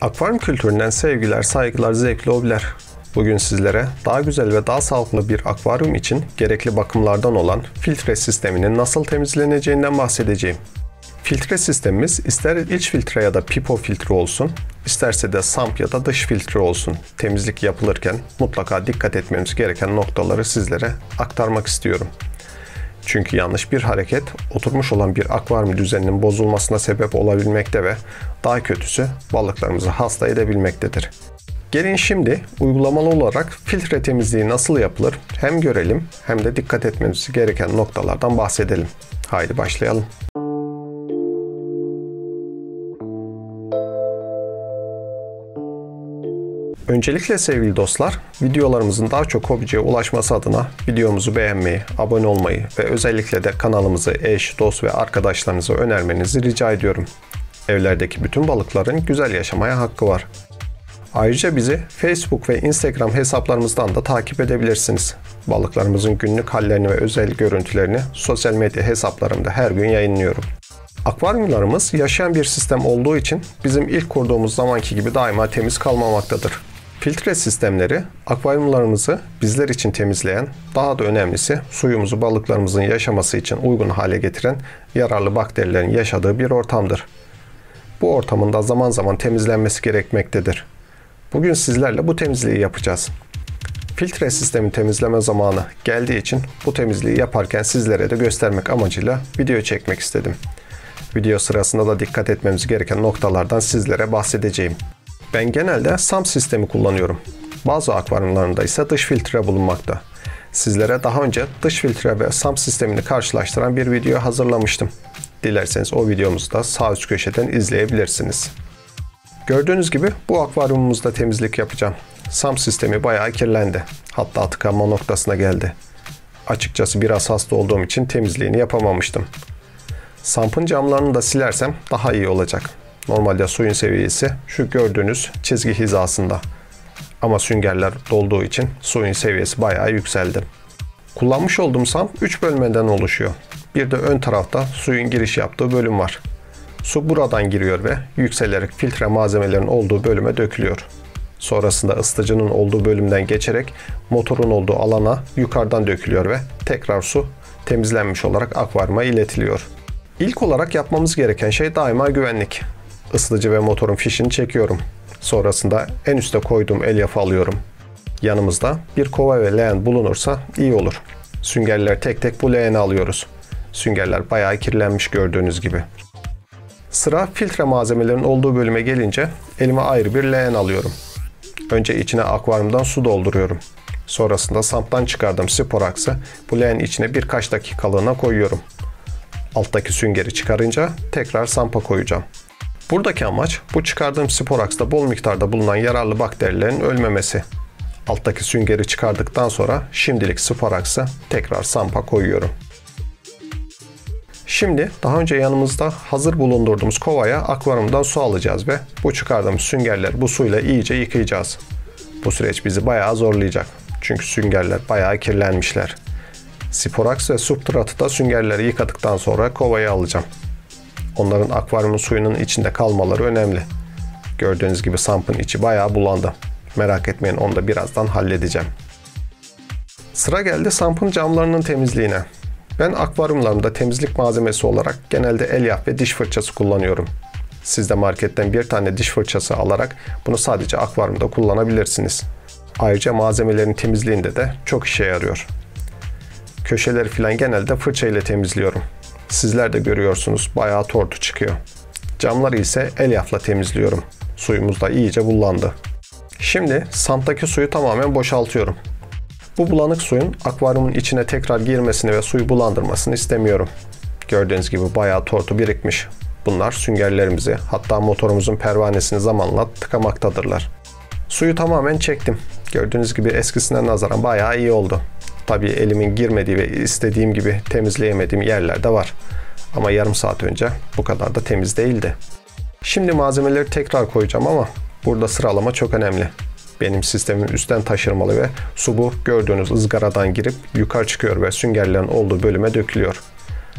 Akvaryum kültüründen sevgiler, saygılar, zevkli hobiler. Bugün sizlere daha güzel ve daha sağlıklı bir akvaryum için gerekli bakımlardan olan filtre sisteminin nasıl temizleneceğinden bahsedeceğim. Filtre sistemimiz ister iç filtre ya da pipo filtre olsun, isterse de sump ya da dış filtre olsun. Temizlik yapılırken mutlaka dikkat etmemiz gereken noktaları sizlere aktarmak istiyorum. Çünkü yanlış bir hareket oturmuş olan bir akvaryum düzeninin bozulmasına sebep olabilmekte ve daha kötüsü balıklarımızı hasta edebilmektedir. Gelin şimdi uygulamalı olarak filtre temizliği nasıl yapılır hem görelim hem de dikkat etmemiz gereken noktalardan bahsedelim. Haydi başlayalım. Öncelikle sevgili dostlar, videolarımızın daha çok hobiciye ulaşması adına videomuzu beğenmeyi, abone olmayı ve özellikle de kanalımızı eş, dost ve arkadaşlarınıza önermenizi rica ediyorum. Evlerdeki bütün balıkların güzel yaşamaya hakkı var. Ayrıca bizi Facebook ve Instagram hesaplarımızdan da takip edebilirsiniz. Balıklarımızın günlük hallerini ve özel görüntülerini sosyal medya hesaplarımda her gün yayınlıyorum. Akvaryumlarımız yaşayan bir sistem olduğu için bizim ilk kurduğumuz zamanki gibi daima temiz kalmamaktadır. Filtre sistemleri akvaryumlarımızı bizler için temizleyen, daha da önemlisi suyumuzu balıklarımızın yaşaması için uygun hale getiren yararlı bakterilerin yaşadığı bir ortamdır. Bu ortamın da zaman zaman temizlenmesi gerekmektedir. Bugün sizlerle bu temizliği yapacağız. Filtre sistemi temizleme zamanı geldiği için bu temizliği yaparken sizlere de göstermek amacıyla video çekmek istedim. Video sırasında da dikkat etmemiz gereken noktalardan sizlere bahsedeceğim. Ben genelde sump sistemi kullanıyorum. Bazı akvaryumlarında ise dış filtre bulunmakta. Sizlere daha önce dış filtre ve sump sistemini karşılaştıran bir video hazırlamıştım. Dilerseniz o videomuzu da sağ üst köşeden izleyebilirsiniz. Gördüğünüz gibi bu akvaryumumuzda temizlik yapacağım. Sump sistemi bayağı kirlendi. Hatta tıkanma noktasına geldi. Açıkçası biraz hasta olduğum için temizliğini yapamamıştım. Sump'ın camlarını da silersem daha iyi olacak. Normalde suyun seviyesi şu gördüğünüz çizgi hizasında. Ama süngerler dolduğu için suyun seviyesi bayağı yükseldi. Kullanmış olduğum sump 3 bölmeden oluşuyor. Bir de ön tarafta suyun giriş yaptığı bölüm var. Su buradan giriyor ve yükselerek filtre malzemelerin olduğu bölüme dökülüyor. Sonrasında ısıtıcının olduğu bölümden geçerek motorun olduğu alana yukarıdan dökülüyor ve tekrar su temizlenmiş olarak akvaryuma iletiliyor. İlk olarak yapmamız gereken şey daima güvenlik. Isıtıcı ve motorun fişini çekiyorum. Sonrasında en üste koyduğum elyafı alıyorum. Yanımızda bir kova ve leğen bulunursa iyi olur. Süngerleri tek tek bu leğene alıyoruz. Süngerler bayağı kirlenmiş gördüğünüz gibi. Sıra filtre malzemelerin olduğu bölüme gelince elime ayrı bir leğen alıyorum. Önce içine akvaryumdan su dolduruyorum. Sonrasında sump'tan çıkardığım sporaksı bu leğen içine birkaç dakikalığına koyuyorum. Alttaki süngeri çıkarınca tekrar sump'a koyacağım. Buradaki amaç bu çıkardığım sporaksta bol miktarda bulunan yararlı bakterilerin ölmemesi. Alttaki süngeri çıkardıktan sonra şimdilik sporaksı tekrar sump'a koyuyorum. Şimdi daha önce yanımızda hazır bulundurduğumuz kovaya akvaryumdan su alacağız ve bu çıkardığımız süngerleri bu suyla iyice yıkayacağız. Bu süreç bizi bayağı zorlayacak. Çünkü süngerler bayağı kirlenmişler. Sporaks ve substratı da süngerleri yıkadıktan sonra kovaya alacağım. Onların akvaryumun suyunun içinde kalmaları önemli. Gördüğünüz gibi sump'ın içi bayağı bulandı. Merak etmeyin, onu da birazdan halledeceğim. Sıra geldi sump'ın camlarının temizliğine. Ben akvaryumlarımda temizlik malzemesi olarak genelde elyaf ve diş fırçası kullanıyorum. Siz de marketten bir tane diş fırçası alarak bunu sadece akvaryumda kullanabilirsiniz. Ayrıca malzemelerin temizliğinde de çok işe yarıyor. Köşeleri falan genelde fırça ile temizliyorum. Sizler de görüyorsunuz bayağı tortu çıkıyor. Camları ise elyafla temizliyorum. Suyumuz da iyice bulandı. Şimdi sump'taki suyu tamamen boşaltıyorum. Bu bulanık suyun akvaryumun içine tekrar girmesini ve suyu bulandırmasını istemiyorum. Gördüğünüz gibi bayağı tortu birikmiş. Bunlar süngerlerimizi, hatta motorumuzun pervanesini zamanla tıkamaktadırlar. Suyu tamamen çektim. Gördüğünüz gibi eskisine nazaran bayağı iyi oldu. Tabii elimin girmediği ve istediğim gibi temizleyemediğim yerler de var. Ama yarım saat önce bu kadar da temiz değildi. Şimdi malzemeleri tekrar koyacağım ama burada sıralama çok önemli. Benim sistemim üstten taşırmalı ve su bu gördüğünüz ızgaradan girip yukarı çıkıyor ve süngerlerin olduğu bölüme dökülüyor.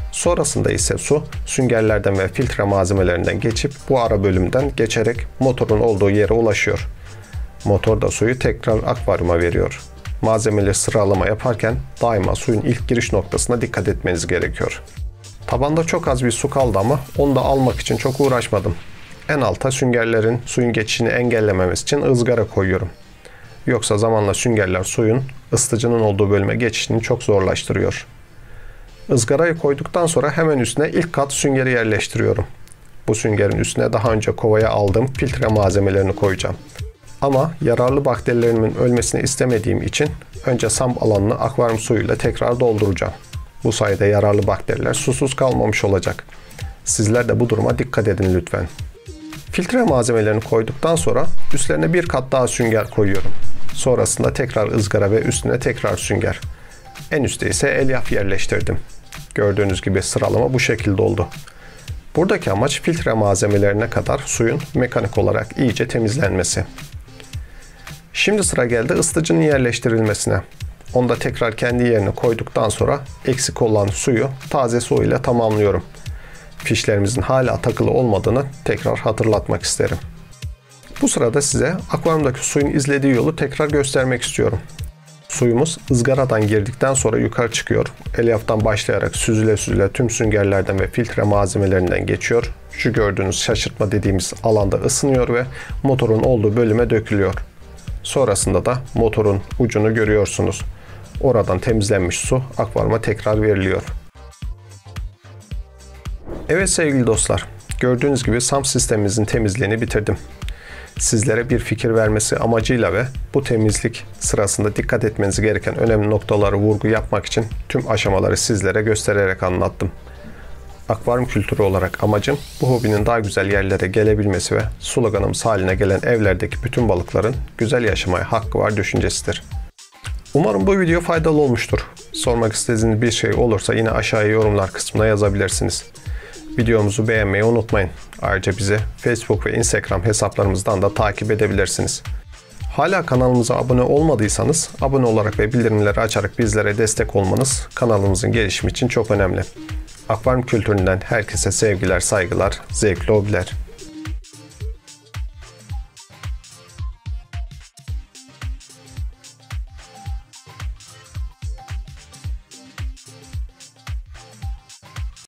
Sonrasında ise su süngerlerden ve filtre malzemelerinden geçip bu ara bölümden geçerek motorun olduğu yere ulaşıyor. Motor da suyu tekrar akvaryuma veriyor. Malzemeleri sıralama yaparken daima suyun ilk giriş noktasına dikkat etmeniz gerekiyor. Tabanda çok az bir su kaldı ama onu da almak için çok uğraşmadım. En alta süngerlerin suyun geçişini engellememesi için ızgara koyuyorum. Yoksa zamanla süngerler suyun ısıtıcının olduğu bölüme geçişini çok zorlaştırıyor. Izgarayı koyduktan sonra hemen üstüne ilk kat süngeri yerleştiriyorum. Bu süngerin üstüne daha önce kovaya aldığım filtre malzemelerini koyacağım. Ama yararlı bakterilerimin ölmesini istemediğim için önce sump alanını akvaryum suyuyla tekrar dolduracağım. Bu sayede yararlı bakteriler susuz kalmamış olacak. Sizler de bu duruma dikkat edin lütfen. Filtre malzemelerini koyduktan sonra üstlerine bir kat daha sünger koyuyorum. Sonrasında tekrar ızgara ve üstüne tekrar sünger. En üstte ise elyaf yerleştirdim. Gördüğünüz gibi sıralama bu şekilde oldu. Buradaki amaç filtre malzemelerine kadar suyun mekanik olarak iyice temizlenmesi. Şimdi sıra geldi ısıtıcının yerleştirilmesine. Onu da tekrar kendi yerine koyduktan sonra eksik olan suyu taze su ile tamamlıyorum. Fişlerimizin hala takılı olmadığını tekrar hatırlatmak isterim. Bu sırada size akvaryumdaki suyun izlediği yolu tekrar göstermek istiyorum. Suyumuz ızgaradan girdikten sonra yukarı çıkıyor. Elyaftan başlayarak süzüle süzüle tüm süngerlerden ve filtre malzemelerinden geçiyor. Şu gördüğünüz şaşırtma dediğimiz alanda ısınıyor ve motorun olduğu bölüme dökülüyor. Sonrasında da motorun ucunu görüyorsunuz. Oradan temizlenmiş su akvaryuma tekrar veriliyor. Evet sevgili dostlar, gördüğünüz gibi sump sistemimizin temizliğini bitirdim. Sizlere bir fikir vermesi amacıyla ve bu temizlik sırasında dikkat etmeniz gereken önemli noktaları vurgu yapmak için tüm aşamaları sizlere göstererek anlattım. Akvaryum kültürü olarak amacım bu hobinin daha güzel yerlere gelebilmesi ve sloganımız haline gelen evlerdeki bütün balıkların güzel yaşamaya hakkı var düşüncesidir. Umarım bu video faydalı olmuştur. Sormak istediğiniz bir şey olursa yine aşağıya yorumlar kısmına yazabilirsiniz. Videomuzu beğenmeyi unutmayın. Ayrıca bizi Facebook ve Instagram hesaplarımızdan da takip edebilirsiniz. Hala kanalımıza abone olmadıysanız abone olarak ve bildirimleri açarak bizlere destek olmanız kanalımızın gelişimi için çok önemli. Akvaryum kültüründen herkese sevgiler, saygılar, zevkli hobiler.